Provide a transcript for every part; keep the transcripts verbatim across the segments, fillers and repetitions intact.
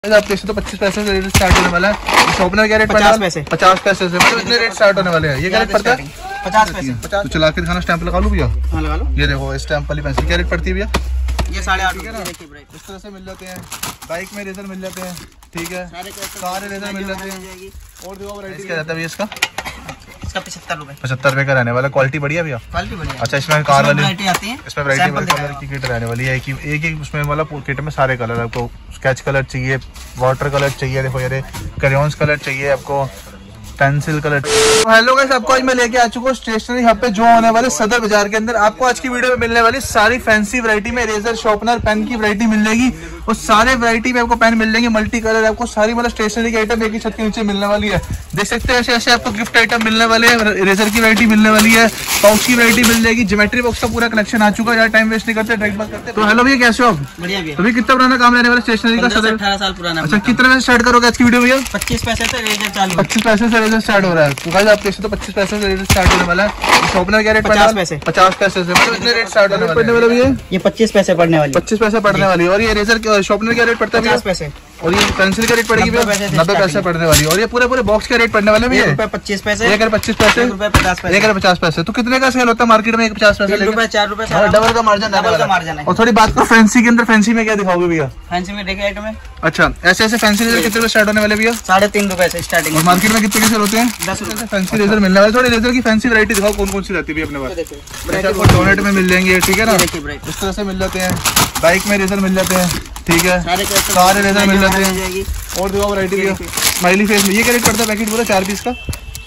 आप देख सकते हो पच्चीस पैसे से रेट स्टार्ट होने वाला है। शॉर्पनर क्या रेट पचास पैसे पचास पैसे से मतलब इतने रेट स्टार्ट होने वाले हैं। ये क्या रेट पड़ता है? पचास पैसे। तो चला के दिखाना, स्टैंप लगा लूं भैया? हाँ लगा लो। ये देखो स्टैंप वाली पेंसिल क्या रेट पड़ती है भैया? ये साढ़े आठ है ना। इस तरह से मिल जाते हैं। बाइक में रेजर मिल जाते हैं, ठीक है, सारे रेजर मिल जाते हैं। और देखो वैरायटी क्या रहता है भैया इसका? इसका पचहत्तर रुपए पचहत्तर रुपए का रहने वाला। क्वालिटी बढ़िया भैया, क्वालिटी बढ़िया। अच्छा इसमें कार वाली आती है, इसमें वैरायटी वाली कलर की किट रहने वाली है। एक एक एक उसमें वाला किट में सारे कलर आपको, स्केच कलर चाहिए, वाटर कलर चाहिए, देखो यार क्रेयॉन्स कलर चाहिए आपको, पेंसिल कलर। हेलो गाइस, आपको आज मैं लेके आ चुका हूँ स्टेशनरी हब पे जो होने वाले सदर बाजार के अंदर। आपको आज की वीडियो में मिलने वाली सारी फैंसी वैरायटी में रेजर, शॉर्पनर, पेन की वैरायटी मिल जाएगी। और सारे वैरायटी में आपको पेन मिल जाएंगे, मल्टी कलर आपको सारी मतलब स्टेशनरी की आइटम एक ही छत के नीचे मिलने वाली है। देख सकते हैं ऐसे ऐसे आपको गिफ्ट आइटम मिलने वाले हैं। रेजर की वैरायटी मिलने वाली है, पाउच की वैरायटी मिल जाएगी, ज्योमेट्री बॉक्स का पूरा कलेक्शन आ चुका है। यार टाइम वेस्ट नहीं करते, डायरेक्ट बात करते। तो हेलो भैया, कैसे हो आप? बढ़िया भैया। अभी कितना पुराना काम रहने वाला स्टेशनरी का? अठारह साल पुराना। अच्छा कितने में स्टार्ट करोगे आज की वीडियो भैया? पच्चीस पैसे से रेजर चालू। पच्चीस पैसे से रेजर स्टार्ट हो रहा है। तो आप देख सकते हो पच्चीस पैसे से रेट स्टार्ट होने वाला है। शॉर्पनर क्या रेट? पचास पैसे पचास पैसे से मतलब इतने रेट स्टार्ट होने वाले हैं। ये पच्चीस पैसे पड़ने वाली पच्चीस पैसे पड़ने वाली। और ये रेजर शॉर्पनर क्या रेट पड़ता है? पचास पैसे। और ये पेंसिल का रेट पड़ेगी नब्बे पैसे पड़ने वाली। और ये पूरे पूरे बॉक्स का रेट पड़ने वाले भैया पच्चीस पैसे, एक पच्चीस पैसे, पचास पैसे, एक पचास पैसे। तो कितने का सेल होता है मार्केट में? एक पचास पैसे, चार रुपए, डबल का मार्जिन, डबल का मार्जिन है। और थोड़ी बात करो फैंसी के अंदर, फैंसी में क्या दिखाओगे भैया? फैंसी में देखिए आइटम है। अच्छा ऐसे ऐसे फैंसी रेजर कितने स्टार्ट होने वाले भैया? साढ़े तीन रुपए से स्टार्टिंग। और मार्केट में कितने के सेल होते हैं? दस रुपए फैंसी रेजर मिलने वाले। थोड़ी रेजर की फैंसी वैरायटी दिखाओ, कौन कौन सी रहती है अपने पास? डोनेट में मिल जाएंगे, ठीक है ना, इस तरह से मिल जाते हैं। बाइक में रेजर मिल जाते हैं, ठीक है, सारे रेजर मिल जाते हैं। और देखो वैरायटी भी स्माइली फेस में। ये क्या रेट पड़ता है पैकेट पूरा चार पीस का?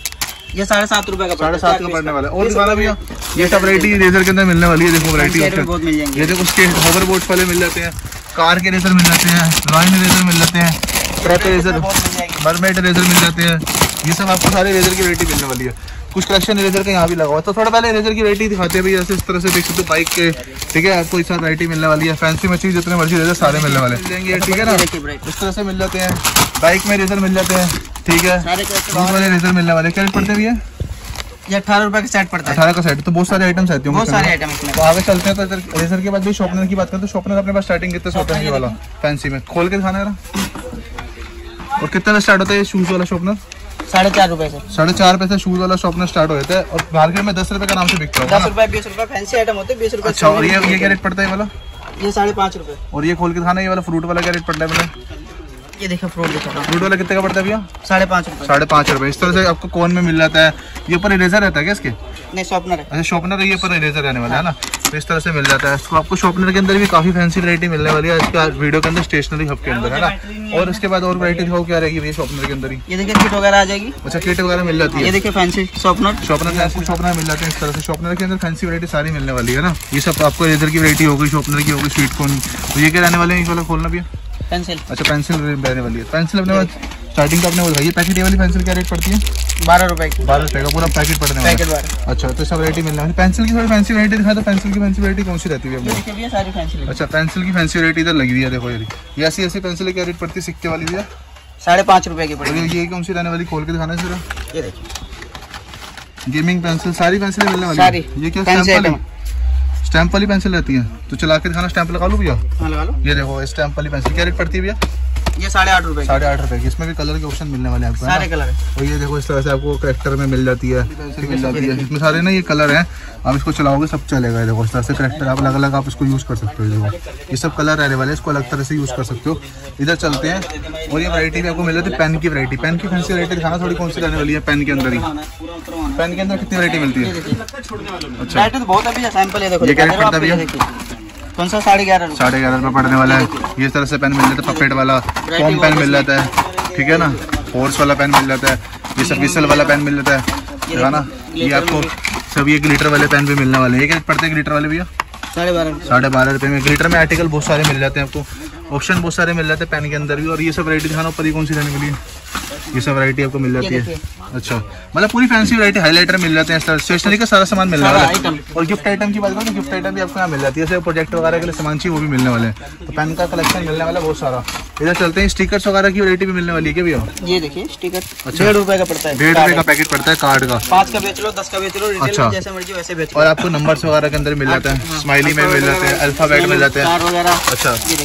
ये साढ़े सात रुपए का, साढ़े सात का पड़ने वाला है। और दिखाना भैया, ये सब वैरायटी रेजर के अंदर मिलने वाली है। देखो वैरायटी ये देखो, उसके होवर बोट्स वाले मिल जाते हैं, कार के रेजर मिल जाते हैं, रॉयल रेजर मिल जाते हैं, ट्रक रेजर, मरमेड रेजर मिल जाते हैं। ये सब आपको सारे रेजर की वैरायटी मिलने वाली है। कुछ कलेक्शन रेजर का यहाँ भी लगा हुआ है। तो थोड़ा पहले रेजर की वैरायटी दिखाते हैं भैया। इस तरह से देख सकते हो बाइक के, ठीक है, आपको इस वैरायटी मिलने वाली है। फैंसी में चीज जितने मर्जी रेजर सारे मिलने वाले हैं, ठीक है ना, इस तरह से मिल जाते हैं। बाइक में रेजर मिल जाते हैं, ठीक है, वाले रेजर मिलने वाले। क्या रेट पड़ते हैं भैया? ये अठारह रुपए का सेट पड़ता है। अठारह का सेट। तो बहुत सारे आइटम्स आते हैं, बहुत सारे आइटम इसमें। तो आगे चलते हैं। तो रेजर के बाद भी शॉर्पनर की बात करते हैं। तो शॉर्पनर अपने पास स्टार्टिंग कितने से होता है? ये वाला फैंसी में खोल के दिखाना है। और कितने में स्टार्ट होता है शूज वाला शॉर्पनर? साढ़े चार रुपए से। साढ़े चार पैसे शूज वाला शॉर्पनर स्टार्ट हो जाता है। और मार्केट में दस रुपए का नाम से बिकता है। दस रुपए, बीस रुपए फैंसी आइटम होते हैं, बीस रुपए। अच्छा, और ये ये क्या रेट पड़ता है वाला? ये साढ़े पाँच रुपए। और ये खोल के दिखाना, ये वाला फ्रूट वाला क्या रेट पड़ता है? ये देखो फ्रूट देखो, फ्रूट वाला कितने का पड़ता है भैया? साढ़े पाँच रुपए। साढ़े पाँच रुपए। इस तरह से आपको कोन में मिल जाता है। ये ऊपर इरेजर रहता है क्या इसके? नहीं, शॉर्पनर है। अच्छा शॉर्पनर है, ये ऊपर इरेजर रहने वाला है ना। तो इस तरह से मिल जाता है। इसको आपको शॉर्पनर के अंदर भी काफी फैंसी वैरायटी मिलने वाली है इसका वीडियो के अंदर, स्टेशनरी हब के अंदर, है ना। और उसके बाद और वैरायटी दिखाओ क्या रहेगी भैया शॉर्पनर के अंदर ही? ये देखिए किट वगैरह आ जाएगी। अच्छा किट वगैरह मिल जाती है। ये देखिए फैंसी शॉर्पनर, शॉर्पनर शॉर्पनर मिल जाते हैं इस तरह से। शॉर्पनर के अंदर फैंसी वैरायटी सारी मिलने वाली है ना। ये सब आपको रेजर की वैरायटी होगी, शॉर्पनर की होगी, स्वीट कॉर्न। तो ये क्या रहने वाले हैं? इस वाला खोलना भी है पेंसिल। अच्छा पेंसिल रहने वाली है। पेंसिल अपने पास स्टार्टिंग का अपने बताइए। पैकेट वाली पेंसिल क्या रेट पड़ती है? बारह रुपए की। बारह रुपए का पूरा पैकेट पड़ने वाला है। अच्छा तो सब वैरायटी मिलने वाली। पेंसिल की थोड़ी फैंसी वैरायटी दिखा। तो पेंसिल की फैंसी वैरायटी कौन सी रहती है? ये सारी पेंसिल। अच्छा पेंसिल की फैंसी वैरायटी इधर लगी हुई है, देखो ये ऐसी ऐसी पेंसिल क्या रेट पड़ती है सिक्के वाली भैया? साढ़े पाँच रुपए की पड़ेगी। ये कौन सी रहने वाली? खोल के दिखाना जरा। ये देखिए गेमिंग पेंसिल, सारी पेंसिल मिलने वाली। ये क्या स्टैंप वाली पेंसिल रहती है? तो चला के दिखाना, स्टैंप लगा लो भैया। हाँ लगा लो। ये देखो स्टैंप वाली पेंसिल क्या रेट पड़ती है भैया? ये साढ़े आठ रुपए। साढ़े आठ रुपए की। इसमें भी कलर के ऑप्शन मिलने वाले हैं आपको, सारे कलर है। और ये देखो इस तरह से आपको करेक्टर में मिल जाती है, मिल जाती है। इसमें सारे ना ये कलर हैं, आप इसको चलाओगे सब चलेगा। देखो इस तरह से करेक्टर आप अलग अलग आप इसको यूज कर सकते हो। देखो ये सब कलर रहने वाले, इसको अलग तरह से यूज कर सकते हो। इधर चलते हैं। और ये वैरायटी भी आपको मिल जाती है पेन की वैरायटी। पेन की फैंसी वैरायटी दिखाना थोड़ी, कौन सी रहने वाली है पेन के अंदर ही? पेन के अंदर कितनी वैरायटी मिलती है? अच्छा बहुत अभी सैंपल है। देखो ये क्या रेट पड़ता है भैया? कौन सा? साढ़े ग्यारह साढ़े ग्यारह रुपये पड़ने वाला है। ये तरह से पेन मिल जाता है, पपेट वाला फॉर्म पेन मिल जाता है, ठीक है ना, फोर्स वाला पेन मिल जाता है। ये सब विसल वाला पेन मिल जाता है, है ना। ये आपको सब ये ग्लिटर वाले पेन भी मिलने वाले हैं। ये क्या पड़ते हैं ग्लिटर वाले भैया? साढ़े बारह साढ़े बारह रुपये में। ग्लिटर में आर्टिकल बहुत सारे मिल जाते हैं आपको, ऑप्शन बहुत सारे मिल जाते हैं पेन के अंदर भी। और ये सब वैरायटी दिखाना ऊपर, ये कौन सी रहने वाली है? ये सब वैरायटी आपको मिल जाती है। अच्छा मतलब पूरी फैंसी वैरायटी, हाइलाइटर मिल जाते हैं, स्टेशनरी का सारा सामान मिलने वाला है। और गिफ्ट आइटम की बात करें तो गिफ्ट आइटम भी आपको यहाँ मिल जाती है। जैसे प्रोजेक्ट वगैरह के लिए सामान चाहिए वो भी मिलने वाले हैं। तो पेन का कलेक्शन मिलने वाला है बहुत सारा। इधर चलते हैं, स्टिकर्स वगैरह की वैरायटी भी मिलने वाली है क्या भैया? ये देखिए स्टिकर। अच्छा डेढ़ रुपए का पड़ता है। डेढ़ रुपए का पैकेट पड़ता है कार्ड का। पाँच का बेच लो, दस का बेच लो, अच्छा जैसे मर्जी वैसे बेच लो। और आपको नंबर्स वगैरह के अंदर मिल जाता है, स्माइली में मिल जाते हैं, अल्फाबेट मिल जाते हैं। अच्छा स्कूल के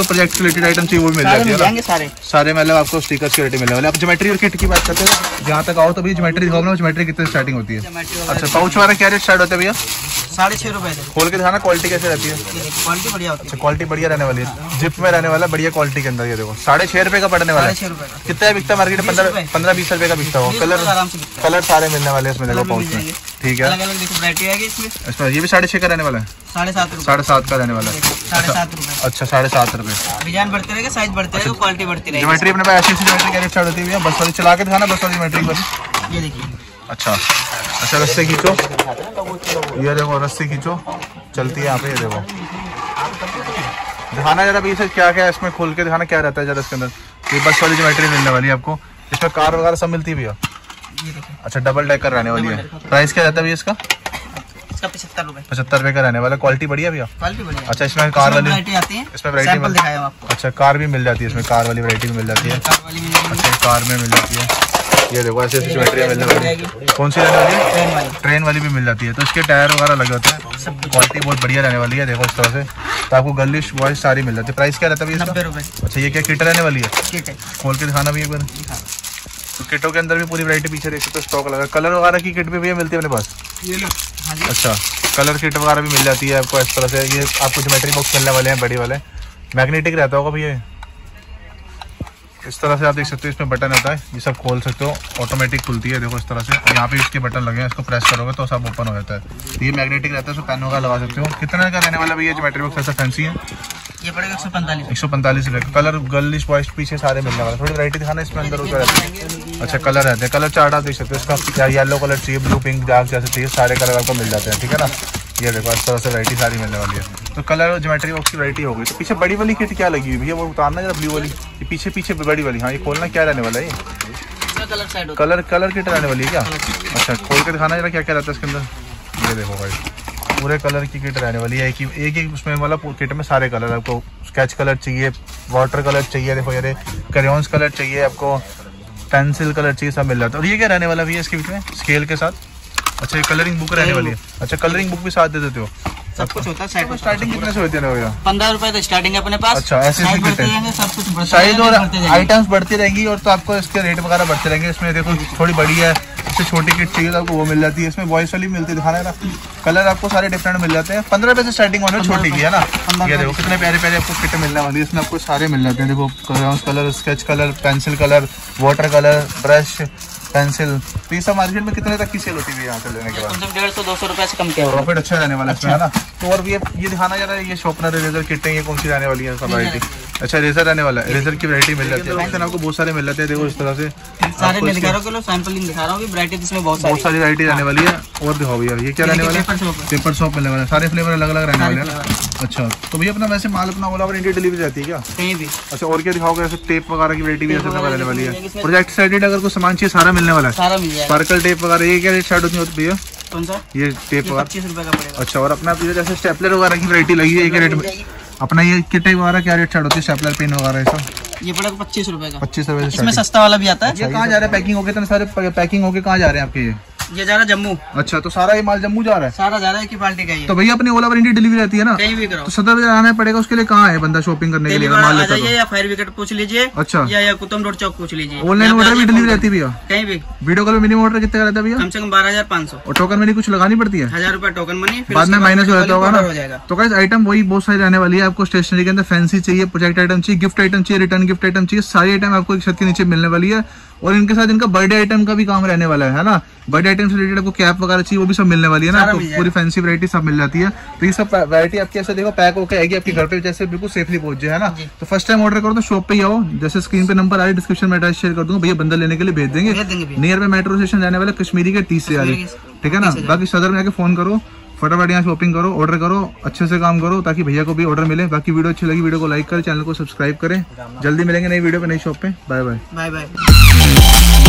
प्रोजेक्ट रिलेटेड आइटम चाहिए वो भी मिल जाती है सारे सारे मतलब आपको स्टिकर्स की रेटिंग मिलने वाले। आप ज्योमेट्री और किट की बात करते हैं, जहाँ तक आओ तो भैया ज्योमेट्री दिखाओ ना, ज्योमेट्री कितने स्टार्टिंग होती है? अच्छा, पाउच वाला क्या रेट स्टार्ट होता है भैया? साढ़े छह रुपए से। खोल के दिखाना क्वालिटी कैसे रहती है? क्वालिटी बढ़िया होती है। अच्छा, क्वालिटी बढ़िया रहने वाली है, जिप में रहने वाला, बढ़िया क्वालिटी के अंदर। ये देखो साढ़े छह रुपए का पड़ने वाला है। कितना बिकता है मार्केट में? पंद्रह पंद्रह बीस रुपए का बिकता होगा। कलर कलर सारे मिलने वाले इसमें, देखो पाउच में। ठीक है, इसमें ये भी साढ़े छह का रहने वाला है, साढ़े सात साढ़े सात का रहने वाला है। साढ़े सात रुपए। अच्छा, साढ़े सात रुपए। डिजाइन बढ़ते रहेगा, साइज बढ़ते रहेगा, क्वालिटी बढ़ती रहेगी। ज्योमेट्री अपने पास ऐसी ज्योमेट्री क्या रेट स्टार्ट होती है? बस वाली चला के दिखाना, बस वाली ज्योमेट्री पर। ये देखिए। अच्छा अच्छा, रस्से खींचो, ये देखो रस्सी खींचो, चलती है यहाँ पे। ये देखो दिखाना जरा भी इसे क्या क्या है इसमें, खोल के दिखाना क्या रहता है जरा इसके अंदर। ये बस वाली ज्योमेट्री मिलने वाली है आपको, इसमें कार वगैरह सब मिलती है भैया। अच्छा, डबल डेकर रहने वाली है। प्राइस क्या रहता है भैया इसका? इसका पचहत्तर रुपए। पचहत्तर रुपए का रहने वाला। क्वालिटी बढ़िया भैया? क्वालिटी बढ़िया। अच्छा, इसमें कार वाली आती है, इसमें वैरायटी। अच्छा, कार भी मिल जाती है इसमें, कार वाली वैरायटी भी मिल जाती है। अच्छा, कार में मिल जाती है। ये देखो ऐसे ऐसी ज्योमेट्री मिलने वाली है। कौन सी रहने वाली है? ट्रेन वाली भी मिल जाती है। तो इसके टायर वगैरह लगे होते हैं, क्वालिटी बहुत बढ़िया रहने वाली है। देखो इस तरह से, तो आपको गर्लिश बॉयज सारी मिल जाती है। प्राइस क्या रहता है भैया? नब्बे रुपए। अच्छा, ये क्या किट रहने वाली है? किट है। खोल के दिखाना भी एक बार। तो किटों के अंदर भी पूरी वैरायटी पीछे देख सकते हो, स्टॉक लगा। कलर वगैरह की किट भी भैया मिलती है अपने पास? ये लो। अच्छा, कलर किट वगैरह भी मिल जाती है आपको इस तरह से। ये आपको ज्योमेट्री बॉक्स मिलने वाले हैं बड़े वाले, मैग्नेटिक रहता होगा भैया। इस तरह से आप देख सकते हो, इसमें बटन होता है, ये सब खोल सकते हो, ऑटोमेटिक खुलती है। देखो इस तरह से, यहाँ पे इसके बटन लगे हैं, इसको प्रेस करोगे तो सब ओपन हो जाता है। ये मैग्नेटिक रहता है, इसको पेन वगैरह लगा सकते हो। कितना का रहने वाला भैया ज्योमेट्री बॉक्स? ऐसा फैंसी है, ये पड़ेगा एक सौ पैंतालीस एक सौ पैंतालीस रुपये। कलर गर्लिश बॉयज पीछे सारे मिलने वाले। थोड़ी वैरायटी दिखाना इसमें अंदर ऊपर रहते हैं। अच्छा, कलर रहते हैं, कलर चार्ट आप देख सकते हो। इसका क्या येलो कलर चाहिए, ब्लू, पिंक, डार्क जैसे चाहिए, सारे कलर आपको मिल जाते हैं। ठीक है ना, ये देखो इस तरह से वैरायटी सारी मिलने वाली है। तो कलर और ज्योमेट्री बॉक्स की वैरायटी हो गई। तो पीछे बड़ी वाली किट क्या लगी हुई भैया? वो उतारना जरा, ब्लू वाली, ये पीछे पीछे बड़ी वाली। हाँ, ये खोलना क्या रहने वाला है? ये कलर कलर किट रहने वाली है क्या? अच्छा, खोल के दिखाना जरा क्या क्या रहता है इसके अंदर। ये देखो भाई, पूरे कलर की किट रहने वाली है। एक ही एक ही उसमें वाला किट में सारे कलर आपको। स्केच कलर चाहिए, वाटर कलर चाहिए, देखो ये क्रेयॉन्स कलर चाहिए आपको, पेंसिल कलर चाहिए, सब मिल जाता है। और ये क्या रहने वाला भैया इसके बीच में? स्केल के साथ। अच्छा, ये कलरिंग बुक रहने वाली है। अच्छा, कलरिंग बुक भी साथ दे देते हो? सब कुछ होता है। स्टार्टिंग कितने से होती है भैया? पंद्रह रुपए तो स्टार्टिंग है अपने पास। अच्छा, ऐसे ऐसे किट है, सब कुछ साइज और आइटम्स बढ़ती रहेंगी, और तो आपको इसके रेट वगैरह बढ़ते रहेंगे। इसमें देखो थोड़ी बड़ी है, इससे छोटी किट चाहिए तो आपको वो मिल जाती है। इसमें वॉइस वाली मिलती है, दिखाना है ना। कलर आपको सारे डिफरेंट मिल जाते हैं। पंद्रह रुपए से स्टार्टिंग होने छोटी की है ना। ये देखो कितने प्यारे प्यारे आपको किट मिलने वाली है। इसमें आपको सारे मिल जाते हैं। देखो colour, sketch colour, pencil colour, water colour, brush, pencil. तो ये सब मार्केट में कितने तक की सेल होती है यहाँ से लेने के बाद? डेढ़ सौ दो सौ रुपए से कम क्या होगा। प्रॉफिट अच्छा रहने वाला है इसमें, है ना। तो और ये ये दिखाना जरा, ये शॉर्पनर, इरेजर किट है, ये कौन सी रहने वाली है? सब वैरायटी। अच्छा, इरेजर रहने वाला है, इरेजर की वैरायटी मिल जाती है। आपको बहुत सारे मिल जाते हैं। देखो इस तरह से सारे मैं दिखा रहा हूँ, सैंपलिंग दिखा रहा हूँ। वैरायटी इसमें बहुत सारी बहुत सारी वैरायटी रहने वाली है। और दिखाओ भैया, ये क्या रहने वाला है? पेपर शॉप मिलने वाला है, सारे फ्लेवर अलग अलग रहने वाले हैं। अच्छा, तो भैया अपना वैसे माल अपना ऑल ओवर इंडिया डिलीवरी रहती है क्या? कहीं भी। अच्छा, और क्या दिखाओगे? ऐसे टेप वगैरह की वैरायटी भी ऐसे रहने वाली है। प्रोजेक्ट साइडेड अगर कोई सामान चाहिए सारा मिलने वाला है, सारा मिल जाएगा। स्पार्कल टेप वगैरह, ये क्या रेट स्टार्ट होती है भैया? कौन सा? ये टेप वगैरह पच्चीस रुपए का पड़ेगा। अच्छा, और अपना जैसे स्टेपलर वगैरह की वैरायटी लगी है, क्या रेट में अपना ये किट वगैरह क्या रेट स्टार्ट होती है? स्टेपलर, पेन वगैरह सब ये पड़ेगा पच्चीस रुपए का। पच्चीस रुपए इसमें सस्ता वाला भी आता है। ये कहाँ जा रहा है? पैकिंग होके इतने सारे पैकिंग होके कहाँ जा रहे हैं आपके? ये ये जा रहा है जम्मू। अच्छा, तो सारा ये माल जम्मू जा रहा है? सारा जा रहा है कि पार्टी का ही। तो भैया अपनी ओल ओवर इंडिया डिलीवरी रहती है ना? कहीं भी करो। तो सदर बाजार आना पड़ेगा उसके लिए? कहाँ है बंदा शॉपिंग करने के लिए माल लेता है? या फायर विकेट पूछ लीजिए। अच्छा, या या कुतुब रोड चौक पूछ लीजिए। ऑनलाइन ऑर्डर भी डिलीवरी रहती है भैया? कहीं भी। वीडियो कॉल में मिनिमम ऑर्डर कितने का रहता है भैया? कम से कम बारह हजार पाँच सौ। और टोकन मनी कुछ लगानी पड़ती है? हजार रुपए टोकन मनी, बाद में माइनस हो जाता होगा ना। तो गाइस आइटम वही बहुत सारी रहने वाली है। आपको स्टेशनरी के अंदर फैंसी चाहिए, प्रोजेक्ट आइटम चाहिए, गिफ्ट आइटम चाहिए, रिटर्न गिफ्ट आइटम चाहिए, सारी आइटम आपको एक छत के नीचे मिलने वाली है। और इनके साथ इनका बर्थडे आइटम का भी काम रहने वाला है ना। बर्थडे आइटम से रिलेटेड आपको कैप वगैरह चाहिए, वो भी सब मिलने वाली है ना। आपको पूरी फैंसी वैरायटी सब मिल जाती है। तो ये सब वैरायटी आपकी ऐसे देखो पैक होकर आएगी आपके घर पे, जैसे बिल्कुल सेफली पहुंच जाए, है ना। तो फर्स्ट टाइम ऑर्डर करो तो शॉप पे ही आओ, जैसे स्क्रीन पे नंबर आ रही है, डिस्क्रिप्शन में एड्रेस शेयर कर दूंगा, भैया बंदा लेने के लिए भेज देंगे। नियर पे मेट्रो स्टेशन जाने वाला कश्मीरी के तीस से आ रही, ठीक है ना। बाकी सदर में आके फोन करो, फटाफट यहाँ शॉपिंग करो, ऑर्डर करो, अच्छे से काम करो ताकि भैया को भी ऑर्डर मिले। बाकी वीडियो अच्छी लगी वीडियो को लाइक करें, चैनल को सब्सक्राइब करें। जल्दी मिलेंगे नई वीडियो पे, नई शॉप पे। Bye bye bye bye.